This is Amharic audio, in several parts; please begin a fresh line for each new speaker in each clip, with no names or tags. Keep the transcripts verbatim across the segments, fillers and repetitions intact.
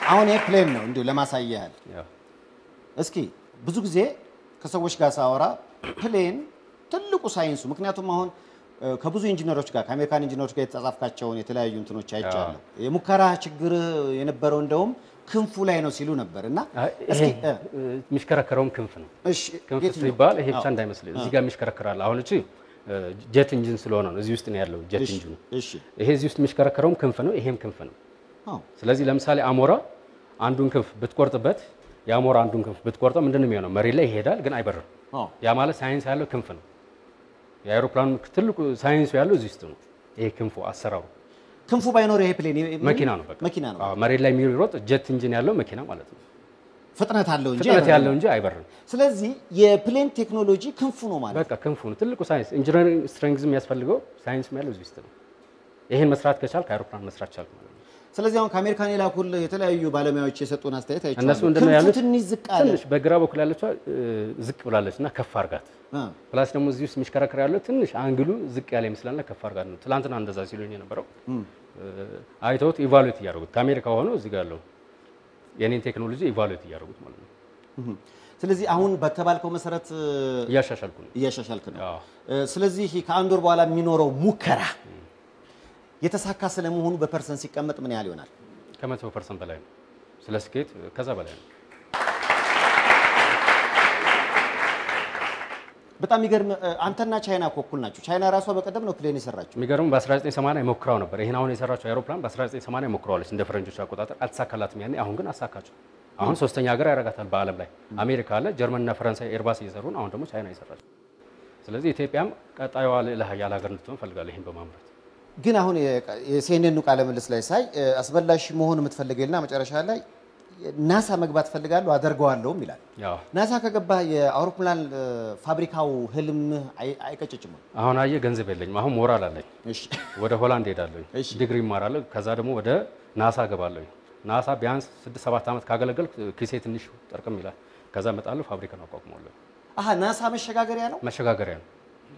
አሁን ኤፕሌን ነው እንዴ ለማሳያል እስኪ ብዙ ጊዜ ከሰዎች ጋር ሳወራ ፕሌን ትልቁ ሳይንሱ ምክንያቱም አሁን ከብዙ ኢንጂነሮች ጋር ከአሜሪካን ኢንጂነሮች ጋር የተጻጻፍካቸውን የተለያዩ እንትኖች አይቻለሁ የሙከራ ችግር የነበረው እንደውም ክንፉ ላይ ነው ሲሉ ነበርና
እስኪ የሚሽከረከረው ክንፍ ነው እሺ ክንፍ ሲባል ይሄ ብቻ እንዳይመስል እዚህ ጋር የሚሽከረከራል አሁን እቺ ጄት ኢንጂን ስለሆነ ነው እዚህ ውስጥ ነው ያለው ጄት ኢንጂን እሺ ይሄ እዚህ ውስጥ የሚሽከረከረው ክንፍ ነው ይሄም ክንፍ ነው አዎ ስለዚህ ለምሳሌ አሞራ አንዱን ክንፍ ብትቆርጥበት ያሞራ አንዱን ክንፍ ብትቆርጠው ምንድነው የሚሆነው መሬት ላይ ይሄዳል ግን አይበርም አዎ ያ ማለት ሳይንስ ያለው ክንፍ ነው የአውሮፕላን ትልቁ ሳይንስ ያለው እዚህ ውስጥ ነው ይሄ ክንፉ አሰራሩ ክንፉ ባይኖር ይሄ ፕሌን መኪና ነው በቃ መኪና ነው አዎ መሬት ላይ የሚሮጥ ጄት ኢንጂን ያለው መኪና ማለት ነው ፍጥነት አለው እንጂ ፍጥነት ያለው እንጂ አይበርም ስለዚህ የፕሌን ቴክኖሎጂ ክንፉ ነው ማለት በቃ ክንፉ ነው ትልቁ ሳይንስ ኢንጂነሪንግ ስትሬንግዝም ያስፈልገው ሳይንስም ያለው እዚህ ውስጥ ነው ይሄን መስራት ከቻልክ አውሮፕላን መስራት ቻልክ ማለት ነው ስለዚህ አሁን ከአሜሪካን የላኩል የተለያዩ ባለሙያዎች የሰጡን አስተያየት አይቻልም እነሱ እንደነ ያሉት ትንሽ ዝቅ አለ ትንሽ በግራ በኩል ያለችው ዝቅ ብላለችና ከፍ አርጋት ፕላስ ደግሞ እዚህ ውስጥ የሚሽከረከር ያለው ትንሽ አንግሉ ዝቅ ያለ ይመስላልና ከፍ አርጋት ነው ትላንትና እንደዛ ሲሉኝ የነበረው አይተውት ኢቫሉዌት ያደርጉት ከአሜሪካ ሆኖ እዚህ ጋር ያለው የኔን ቴክኖሎጂ ኢቫሉዌት ያደርጉት ማለት ነው ስለዚህ አሁን በተባልከው መሰረት ያሻሻልኩ ነው ያሻሻልኩ ነው ስለዚህ ከአንድ ወር በኋላ የሚኖረው ሙከራ የተሳካ ስለመሆኑ በፐርሰንት ሲቀመጥ ምን ያህል ይሆናል ከመቶ ፐርሰንት በላይ ነው ስለ ስኬት ከዛ በላይ ነው በጣም ይገርም አንተና ቻይና ኮኩል ናችሁ ቻይና ራሷ በቀደም ነው ፕሌን የሰራችው የሚገርም በ1980 ይሞክራው ነበር ይሄን አሁን የሰራችው አውሮፕላን በ1980 ይሞክራዋለች እንደ ፈረንጆች አቆጣጠር አልተሳካላትም ያኔ አሁን ግን አሳካችው አሁን ሶስተኛ ሀገር ያረጋታል በአለም ላይ አሜሪካ አለ ጀርመንና ፈረንሳይ ኤርባስ እየሰሩ ነው አሁን ደግሞ ቻይና እየሰራች ስለዚህ ኢትዮጵያም ቀጣዩ ለሀያል ሀገር እንድትሆን ፈልጋለች ይሄን በማምረት ግን አሁን የሲኤንኤን ቃለ ምልልስ ላይ ሳይ አስበላሽ መሆን የምትፈልገውና መጨረሻ ላይ ናሳ መግባት ፈልጋለሁ አደርገዋለሁም ይላል ናሳ ከገባ የአውሮፕላን ፋብሪካው ህልም አይቀጭጭም አሁን አየ ገንዘብ የለኝም አሁን ሞራል አለኝ እሺ ወደ ሆላንድ ሄዳለሁ ዲግሪ ማራለሁ ከዛ ደግሞ ወደ ናሳ ገባለሁ ናሳ ቢያንስ ስድስት ሰባት አመት ካገለገልኩ ኪሴ ትንሽ ጠርቅም ይላል ከዛ መጣለሁ ፋብሪካን አቋቁመዋለሁ አሃ ናሳ መሸጋገሪያ ነው መሸጋገሪያ ነው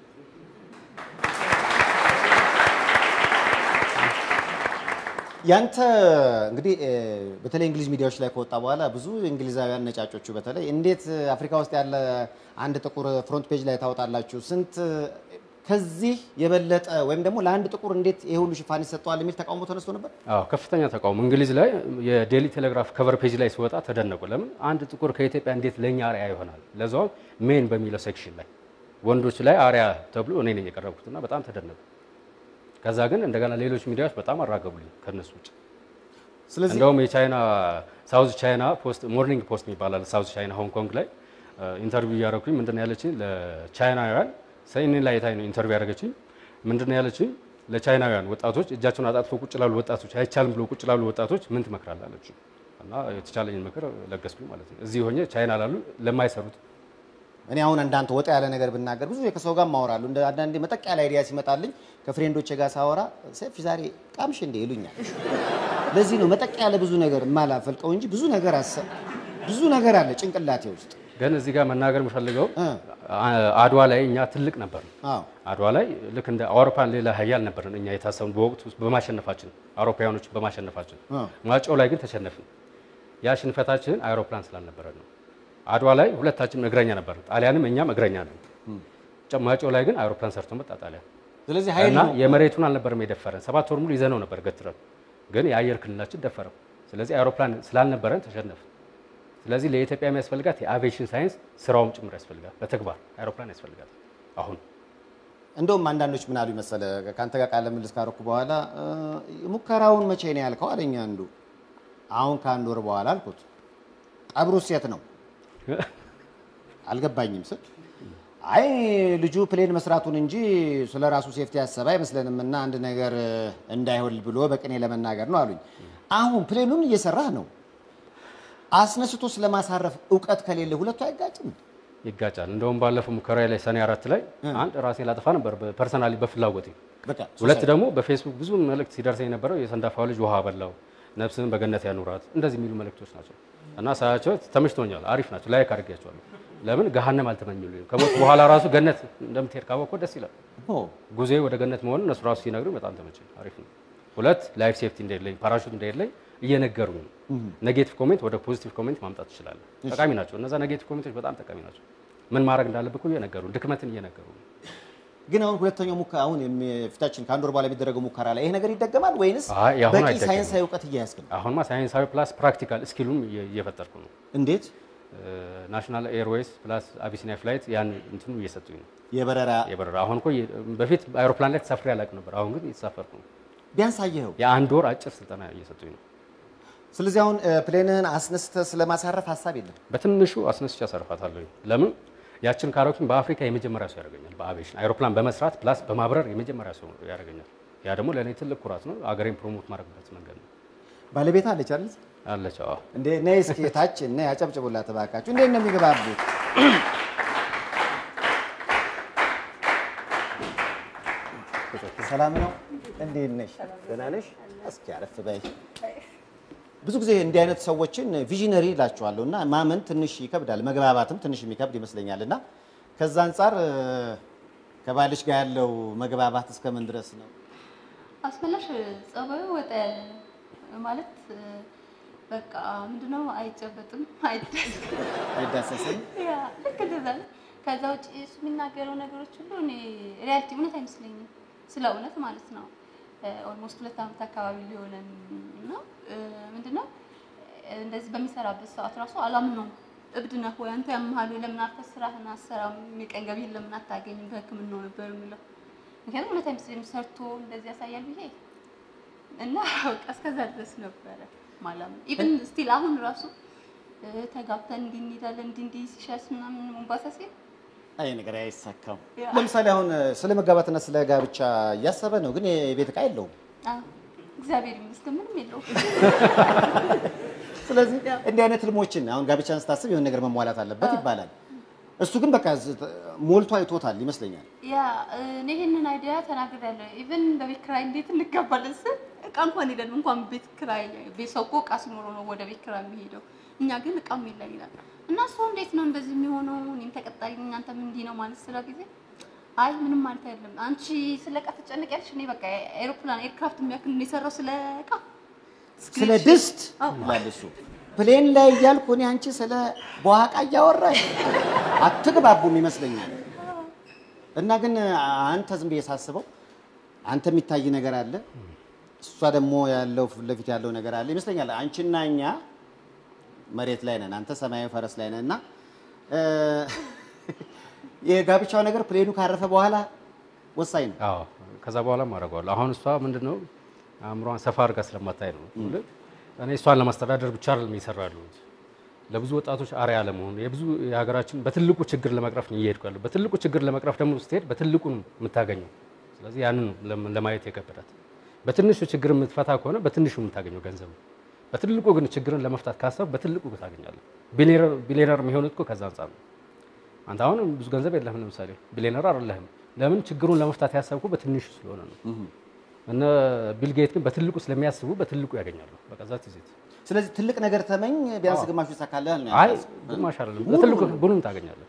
ያንተ እንግዲህ በተለይ እንግሊዝ ሚዲያዎች ላይ ከወጣ በኋላ ብዙ እንግሊዛውያን ነጫጮቹ በተለይ እንዴት አፍሪካ ውስጥ ያለ አንድ ጥቁር ፍሮንት ፔጅ ላይ ታወጣላችሁ ስንት ከዚህ የበለጠ ወይም ደግሞ ለአንድ ጥቁር እንዴት ይሄ ሁሉ ሽፋን ይሰጣዋል የሚል ተቃውሞ ተነስቶ ነበር አዎ ከፍተኛ ተቃውሞ እንግሊዝ ላይ የዴሊ ቴሌግራፍ ከቨር ፔጅ ላይ ሲወጣ ተደነቁ ለምን አንድ ጥቁር ከኢትዮጵያ እንዴት ለኛ አሪያ ይሆናል ለዛው ሜን በሚለው ሴክሽን ላይ ወንዶች ላይ አሪያ ተብሎ እኔ ነኝ የቀረብኩትና በጣም ተደነቁ ከዛ ግን እንደገና ሌሎች ሚዲያዎች በጣም አራገቡልኝ ከነሱ ውጭ ስለዚህ እንደውም የቻይና ሳውዝ ቻይና ፖስት ሞርኒንግ ፖስት የሚባላል ሳውዝ ቻይና ሆንግ ኮንግ ላይ ኢንተርቪው ያደረኩኝ ምንድነው ያለችኝ ለቻይናውያን ሳይኔን ላይ ታይነው ኢንተርቪው ያደረገችኝ ምንድነው ያለችኝ ለቻይናውያን ወጣቶች እጃቸውን አጣጥፈው ቁጭ ላሉ ወጣቶች አይቻልም ብሎ ቁጭ ላሉ ወጣቶች ምን ትመክራለህ አለችኝ እና የተቻለኝን ምክር ለገስኩኝ ማለት ነው እዚህ ሆኜ ቻይና ላሉ ለማይሰሩት እኔ አሁን እንዳንተ ወጣ ያለ ነገር ብናገር ብዙ የከሰው ጋር ማወራሉ እንደ አንዳንዴ መጠቅ ያለ አይዲያ ሲመጣልኝ ከፍሬንዶቼ ጋር ሳወራ ሰፊ ዛሬ ቃምሽ እንደ ይሉኛል ለዚህ ነው መጠቅ ያለ ብዙ ነገር ማላፈልቀው እንጂ ብዙ ነገር አሰ ብዙ ነገር አለ ጭንቅላቴ ውስጥ ግን እዚህ ጋር መናገር የምፈልገው አድዋ ላይ እኛ ትልቅ ነበር አዎ አድዋ ላይ ልክ እንደ አውሮፓን ሌላ ሀያል ነበርን እኛ የታሰብን በወቅቱ በማሸነፋችን አውሮፓውያኖች በማሸነፋችን ማጫው ላይ ግን ተሸነፍን ያ ሽንፈታችን አውሮፕላን ስላልነበረ ነው አድዋ ላይ ሁለታችንም እግረኛ ነበር ጣሊያንም እኛም እግረኛ ነን ጨማጮው ላይ ግን አውሮፕላን ሰርቶ መጣ ጣሊያን ስለዚህ ኃይልና የመሬቱን አልነበረም የደፈረን ሰባት ወር ሙሉ ይዘነው ነበር ገትረን ግን የአየር ክልላችን ደፈረው ስለዚህ አውሮፕላን ስላልነበረን ተሸነፍ ስለዚህ ለኢትዮጵያ የሚያስፈልጋት የአቪዬሽን ሳይንስ ስራውም ጭምር ያስፈልጋል በተግባር አውሮፕላን ያስፈልጋል አሁን እንደውም አንዳንዶች ምን አሉ መሰለ ካንተ ጋር ቃለ ምልልስ ካረኩ በኋላ ሙከራውን መቼ ነው ያልከው አለኝ አንዱ አሁን ካንድ ወር በኋላ አልኩት ቀብሩስ የት ነው አልገባኝም ስል አይ ልጁ ፕሌን መስራቱን እንጂ ስለራሱ ሴፍቲ ያሰበ አይመስለንምና አንድ ነገር እንዳይሆን ብሎ በቅኔ ለመናገር ነው አሉኝ አሁን ፕሌኑን እየሰራህ ነው አስነስቶ ስለማሳረፍ ዕውቀት ከሌለ ሁለቱ አይጋጭም ይጋጫል እንደውም ባለፈው ሙከራ ላይ ሰኔ አራት ላይ አንድ ራሴን ላጠፋ ነበር ፐርሰናሊ በፍላጎቴ በቃ ሁለት ደግሞ በፌስቡክ ብዙ መልእክት ሲደርሰኝ ነበር የሰንዳፋው ልጅ ውሃ በላው ነፍስን በገነት ያኑራት እንደዚህ የሚሉ መልእክቶች ናቸው እና ሳያቸው ተመችቶኛል አሪፍ ናቸው ላይክ አድርጌያቸዋለሁ ለምን ገሃነም አልተመኙልኝ ከሞት በኋላ ራሱ ገነት እንደምትሄድ ካወቅኩ ደስ ይላል ጉዜ ወደ ገነት መሆን እነሱ ራሱ ሲነግሩ በጣም ተመቸኝ አሪፍ ነው ሁለት ላይፍ ሴፍቲ እንደሌለኝ ፓራሹት እንደሌለኝ
እየነገሩ ነው ኔጌቲቭ ኮሜንት ወደ ፖዚቲቭ ኮሜንት ማምጣት ይችላል ጠቃሚ ናቸው እነዛ ኔጌቲቭ ኮሜንቶች በጣም ጠቃሚ ናቸው ምን ማድረግ እንዳለብህ እየነገሩ ድክመትን እየነገሩ
ግን አሁን ሁለተኛው ሙከራ አሁን የፊታችን ከአንድ ወር በኋላ የሚደረገው ሙከራ ላይ ይሄ ነገር ይደገማል ወይንስ በቂ ሳይንሳዊ እውቀት እያያዝክ ነው
አሁንማ ሳይንሳዊ ፕላስ ፕራክቲካል ስኪሉም እየፈጠርኩ ነው
እንዴት
ናሽናል ኤርዌይስ ፕላስ አቢሲኒያ ፍላይት ያን እንትኑ እየሰጡኝ ነው
የበረራ
የበረራ አሁን እኮ በፊት አይሮፕላን ላይ ተሳፍሬ አላውቅ ነበር አሁን ግን እየተሳፈርኩ ነው
ቢያንስ አየኸው
የአንድ ወር አጭር ስልጠና እየሰጡኝ ነው
ስለዚህ አሁን ፕሌንህን አስነስተህ ስለማሳረፍ ሐሳብ የለም
በትንሹ አስነስቼ አሳርፋታለሁ ለምን ያችን ካሮኪን በአፍሪካ የመጀመሪያ ሰው ያደርገኛል በአቪዬሽን አይሮፕላን በመስራት ፕላስ በማብረር የመጀመሪያ ሰው ያደርገኛል ያ ደግሞ ለኔ ትልቅ ኩራት ነው አገሬን ፕሮሞት ማድረግበት መንገድ ነው
ባለቤት አለች አይደል
አለች አዎ
እንዴ ነይ እስኪ ታች ነይ አጨብጭቡላት ተባካችሁ እንዴት ነው የሚገባቡት ሰላም ነው እንዴት ነሽ ደህና ነሽ እስኪ አረፍ በይ ብዙ ጊዜ እንዲህ አይነት ሰዎችን ቪዥነሪ ይላቸዋለሁና ማመን ትንሽ ይከብዳል መግባባትም ትንሽ የሚከብድ ይመስለኛልና ከዛ አንፃር ከባልሽ ጋር ያለው መግባባት እስከምን ድረስ ነው
አስመላሽ ጸባዩ ወጣ ያለ ማለት በቃ ምንድነው አይጨበጥም አይዳሰስም
አይዳሰስም
ያ ከዛ ከዛ ውጪ እሱ የሚናገረው ነገሮች ሁሉ እኔ ሪያሊቲ እውነት አይመስለኝም ስለ እውነት ማለት ነው ኦልሞስት ሁለት ዓመት አካባቢ ሊሆነን ነው ምንድነው እንደዚህ በሚሰራበት ሰዓት ራሱ አላምነው እብድ ነህ ወይ አንተ ያምሃሉ ለምን አትሰራህና አሰራም የሚቀንገብ ለምን አታገኝም በህክምናው ነበር የሚለው ምክንያቱም ሁለት አይመስለኝም ሰርቶ እንደዚህ ያሳያል ብዬ እና እስከዛ ድረስ ነበረ ማለት ኢቭን ስቲል አሁን ራሱ ተጋብተን እንዲንዳለን እንዲ ሲሻስ ምናምን ሞምባሳ ሲል
አይ ነገር አይሳካም ለምሳሌ አሁን ስለ መጋባትና ስለ ጋብቻ እያሰበ ነው ግን የቤት ዕቃ የለውም
አዎ እግዚአብሔር ይመስገን ምንም የለውም
ስለዚህ እንዲህ አይነት ህልሞችን አሁን ጋብቻን ስታስብ የሆነ ነገር መሟላት አለበት ይባላል እሱ ግን በቃ ሞልቶ አይቶታል ይመስለኛል
ያ እኔ ይሄንን አይዲያ ተናግሬያለሁ ኢቭን በቤት ኪራይ እንዴት እንጋባለን ስል ዕቃ እንኳን ሄደን እንኳን ቤት ኪራይ ቤት ሰው እኮ ዕቃ ሲኖረው ነው ወደ ቤት ኪራይ የሚሄደው እኛ ግን ዕቃም የለም ይላል እና ሰው እንዴት ነው እንደዚህ የሚሆነው እኔም ተቀጣሪ እናንተም እንዲህ ነው ማለት ስለ ጊዜ አይ ምንም ማለት አይደለም አንቺ ስለ ዕቃ ትጨነቂያለሽ እኔ በቃ ኤሮፕላን ኤርክራፍት የሚያክል ነው የሰራው ስለ ዕቃ
ስለ ድስት ማለት ነው ፕሌን ላይ ያልኩ እኔ አንቺ ስለ በዋቃ ያወራሽ አትግባቡም ይመስለኛል እና ግን አንተ ዝም ብዬ ሳስበው አንተ የሚታይ ነገር አለ እሷ ደግሞ ያለው ለፊት ያለው ነገር አለ ይመስለኛል አንቺና እኛ መሬት ላይ ነን አንተ ሰማያዊ ፈረስ ላይ ነህና የጋብቻው ነገር ፕሌኑ ካረፈ በኋላ ወሳኝ ነው
አዎ ከዛ በኋላ ማረጋው አሁን እሷ ምንድነው አምሮን ሰፋር ጋር ስለማታይ ነው እኔ እሷን ለማስተዳደር ብቻ አይደለም ይሰራሉ ለብዙ ወጣቶች አሪያ ለመሆን የብዙ የሀገራችን በትልቁ ችግር ለመቅረፍ ነው ይሄድካሉ በትልቁ ችግር ለመቅረፍ ደግሞ ስትሄድ በትልቁ ነው የምታገኘው ስለዚህ ያንን ለማየት የከበዳት በትንሹ ችግር የምትፈታ ከሆነ በትንሹ የምታገኘው ገንዘብ በትልቁ ግን ችግርን ለመፍታት ካሰብ በትልቁ ታገኛለህ ቢሊየነር ቢሊየነር የሚሆነው እኮ ከዛ አንፃር ነው አንተ አሁን ብዙ ገንዘብ የለህም ለምሳሌ ቢሊየነር አይደለህም ለምን ችግሩን ለመፍታት ያሰብኩ በትንሹ ስለሆነ ነው እና ቢል ጌት ግን በትልቁ ስለሚያስቡ በትልቁ ያገኛሉ በቃ ዛት ይዘት
ስለዚህ ትልቅ ነገር ተመኝ ቢያንስ ግማሹ ይሳካልሃል ነው
አይ ግማሽ አይደለም በትልቁ ሁሉም ታገኛለህ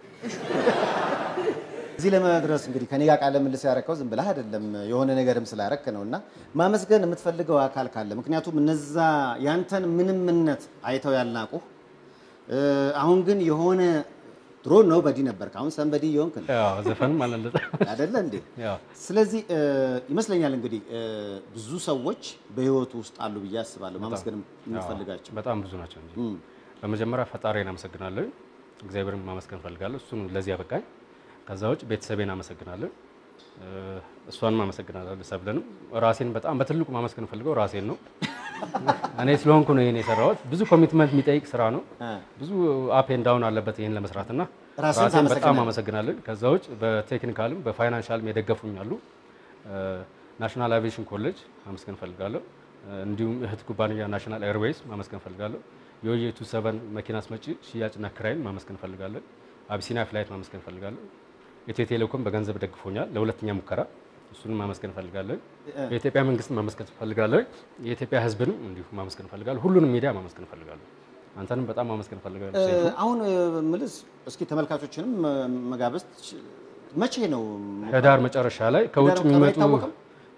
እዚህ ለመድረስ እንግዲህ ከኔ ጋር ቃለ ምልልስ ያረከው ዝም ብለህ አይደለም የሆነ ነገርም ስላረክ ነውና ማመስገን የምትፈልገው አካል ካለ ምክንያቱም እነዛ ያንተን ምንምነት አይተው ያልናቁ አሁን ግን የሆነ ድሮ ነው በዲ ነበር ካሁን ሰንበዲ ይሆንክ ነው
ያው ዘፈን ማለት
አይደለ እንዴ ያው ስለዚህ ይመስለኛል እንግዲህ ብዙ ሰዎች በህይወቱ ውስጥ አሉ ብዬ አስባለሁ ማመስገን የምትፈልጋቸው
በጣም ብዙ ናቸው እንጂ በመጀመሪያ ፈጣሪን አመሰግናለሁ እግዚአብሔርን ማመስገን ፈልጋለሁ እሱን ለዚህ ያበቃኝ ከዛ ውጭ ቤተሰቤን አመሰግናለሁ እሷን ማመሰግናለሁ ሰብለንም ራሴን በጣም በትልቁ ማመስገን ፈልገው ራሴን ነው እኔ ስለሆንኩ ነው ይሄን የሰራሁት ብዙ ኮሚትመንት የሚጠይቅ ስራ ነው ብዙ አፕ ኤንድ ዳውን አለበት ይሄን ለመስራትና ራሴን በጣም አመሰግናለሁ ከዛ ውጭ በቴክኒካልም በፋይናንሻልም የደገፉኛሉ ናሽናል አቪዬሽን ኮሌጅ ማመስገን ፈልጋለሁ እንዲሁም እህት ኩባንያ ናሽናል ኤርዌይስ ማመስገን ፈልጋለሁ የኦዬ ሃያ ሰባት መኪና አስመጪ ሽያጭና ክራይን ማመስገን ፈልጋለሁ አቢሲኒያ ፍላይት ማመስገን ፈልጋለሁ ኢትዮ ቴሌኮም በገንዘብ ደግፎኛል ለሁለተኛ ሙከራ እሱን ማመስገን ፈልጋለሁ የኢትዮጵያ መንግስት ማመስገን ፈልጋለሁ የኢትዮጵያ ህዝብንም እንዲሁ ማመስገን ፈልጋለሁ ሁሉንም ሚዲያ ማመስገን ፈልጋለሁ አንተንም በጣም ማመስገን ፈልጋለሁ
አሁን ምልስ እስኪ ተመልካቾችንም መጋበዝ መቼ ነው
ህዳር መጨረሻ ላይ ከውጭ የሚመጡ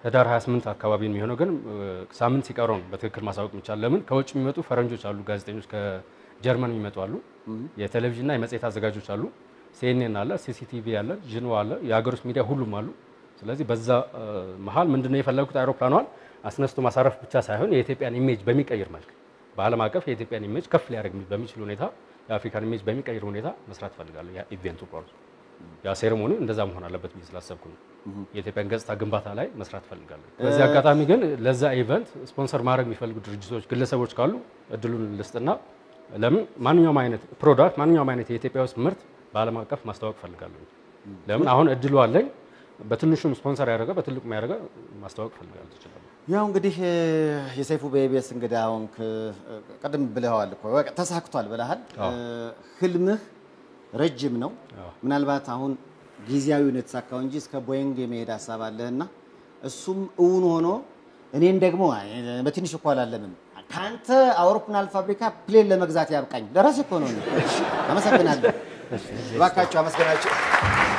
ህዳር ሃያ ስምንት አካባቢ የሚሆነው ግን ሳምንት ሲቀረው ነው በትክክል ማሳወቅ የሚቻል። ለምን ከውጭ የሚመጡ ፈረንጆች አሉ፣ ጋዜጠኞች ከጀርመን የሚመጡ አሉ፣ የቴሌቪዥንና የመጽሔት አዘጋጆች አሉ፣ ሲኤንኤን አለ፣ ሲሲቲቪ አለ፣ ጅንዋ አለ፣ የሀገር ውስጥ ሚዲያ ሁሉም አሉ። ስለዚህ በዛ መሀል ምንድነው የፈለጉት አይሮፕላኗን አስነስቶ ማሳረፍ ብቻ ሳይሆን የኢትዮጵያን ኢሜጅ በሚቀይር መልክ በዓለም አቀፍ የኢትዮጵያን ኢሜጅ ከፍ ሊያደርግ በሚችል ሁኔታ የአፍሪካን ኢሜጅ በሚቀይር ሁኔታ መስራት ፈልጋለሁ። ያ ኢቨንቱ ፕሮሰስ ያ ሴሬሞኒ እንደዛ መሆን አለበት ብዬ ስላሰብኩ ነው የኢትዮጵያን ገጽታ ግንባታ ላይ መስራት ፈልጋለሁ። በዚህ አጋጣሚ ግን ለዛ ኢቨንት ስፖንሰር ማድረግ የሚፈልጉ ድርጅቶች፣ ግለሰቦች ካሉ እድሉን ልስጥና ለምን ማንኛውም አይነት ፕሮዳክት ማንኛውም አይነት የኢትዮጵያ ውስጥ ምርት በዓለም አቀፍ ማስተዋወቅ ፈልጋለሁ። ለምን አሁን እድሉ አለኝ። በትንሹም ስፖንሰር ያደረገ በትልቁ ያደረገ ማስተዋወቅ ፈልጋለሁ ይችላል።
ያው እንግዲህ የሰይፉ በኢቢኤስ እንግዳ አሁንክ ቀደም ብለዋል እኮ ተሳክቷል ብለሃል። ህልምህ ረጅም ነው። ምናልባት አሁን ጊዜያዊ ነው የተሳካው እንጂ እስከ ቦይንግ የመሄድ ሀሳብ አለህና እሱም እውን ሆኖ እኔን ደግሞ በትንሽ እኮ አላለንም ካንተ አውሮፕላን ፋብሪካ ፕሌን ለመግዛት ያብቃኝ። ደረሰ እኮ ነው። አመሰግናለሁ። እባካችሁ አመስገናችሁ።